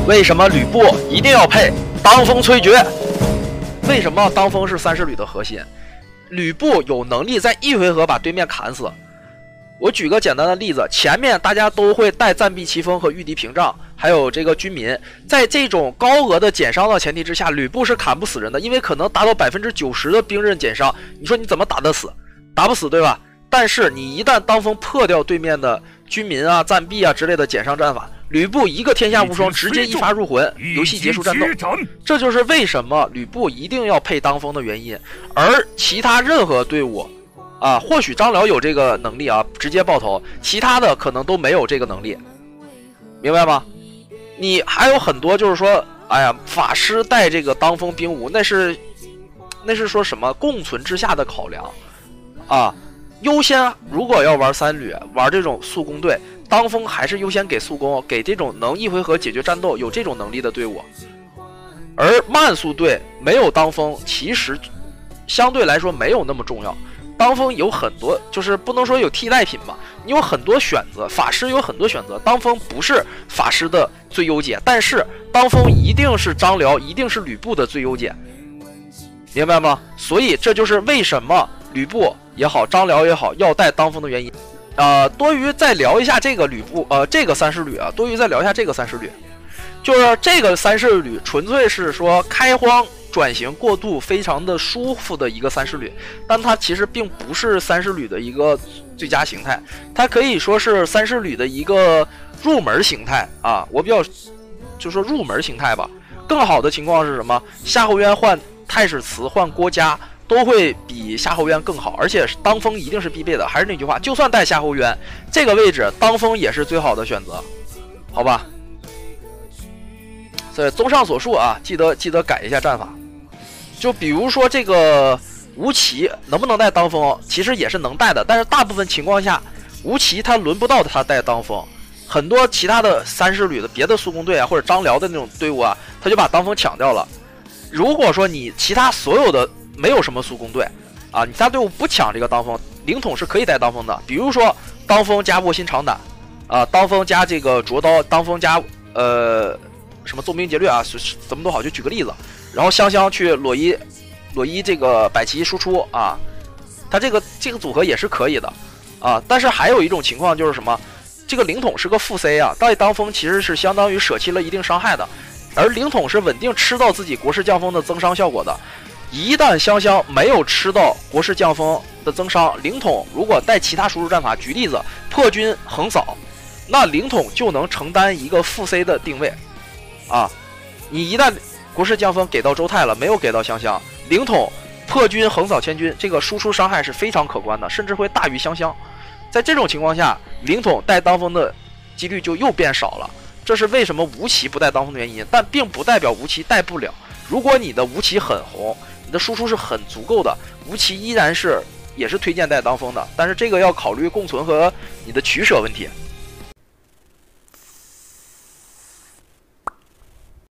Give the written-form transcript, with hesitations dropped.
为什么吕布一定要配当风摧绝？为什么当风是三十旅的核心？吕布有能力在一回合把对面砍死。我举个简单的例子，前面大家都会带暂避奇锋和御敌屏障，还有这个军民，在这种高额的减伤的前提之下，吕布是砍不死人的，因为可能达到90%的兵刃减伤，你说你怎么打得死？打不死，对吧？但是你一旦当风破掉对面的军民啊、暂避啊之类的减伤战法，吕布一个天下无双，直接一发入魂，游戏结束战斗。这就是为什么吕布一定要配当风的原因。而其他任何队伍啊，或许张辽有这个能力啊，直接爆头，其他的可能都没有这个能力，明白吗？你还有很多就是说，哎呀，法师带这个当风兵伍，那是说什么共存之下的考量啊。优先如果要玩三旅，玩这种速攻队，当风还是优先给速攻，给这种能一回合解决战斗有这种能力的队伍。而慢速队没有当风，其实相对来说没有那么重要。当风有很多，就是不能说有替代品吧，你有很多选择，法师有很多选择，当风不是法师的最优解，但是当风一定是张辽，一定是吕布的最优解，明白吗？所以这就是为什么吕布也好，张辽也好，要带当风的原因。多余再聊一下这个吕布，这个三十旅啊，多余再聊一下这个三十旅，就是这个三十旅纯粹是说开荒转型过渡非常的舒服的一个三十旅，但它其实并不是三十旅的一个最佳形态，它可以说是三十旅的一个入门形态啊，我比较就说入门形态吧。更好的情况是什么？夏侯渊换太史慈换郭嘉都会比夏侯渊更好，而且当风一定是必备的。还是那句话，就算带夏侯渊这个位置，当风也是最好的选择，好吧？所以综上所述啊，记得改一下战法。就比如说这个吴起能不能带当风，其实也是能带的，但是大部分情况下，吴起他轮不到他带当风。很多其他的三十旅的别的速攻队啊，或者张辽的那种队伍啊，他就把当风抢掉了。如果说你其他所有的没有什么速攻队啊，你其他队伍不抢这个当风，灵统是可以带当风的。比如说当风加卧薪尝胆啊，当风加这个啄刀，当风加什么纵兵劫掠啊，怎么都好，就举个例子。然后香香去裸衣这个百旗输出啊，它这个组合也是可以的啊。但是还有一种情况就是什么？这个灵统是个副 C 啊，带当风其实是相当于舍弃了一定伤害的，而灵统是稳定吃到自己国士降风的增伤效果的。一旦香香没有吃到国士降风的增伤，灵统如果带其他输出战法，举例子破军横扫，那灵统就能承担一个副 C 的定位啊。你一旦国士降风给到周泰了，没有给到香香，灵统破军横扫千军，这个输出伤害是非常可观的，甚至会大于香香。在这种情况下，灵统带当风的几率就又变少了，这是为什么吴起不带当风的原因，但并不代表吴起带不了。如果你的吴起很红，你的输出是很足够的，吴起依然也是推荐带当风的，但是这个要考虑共存和你的取舍问题。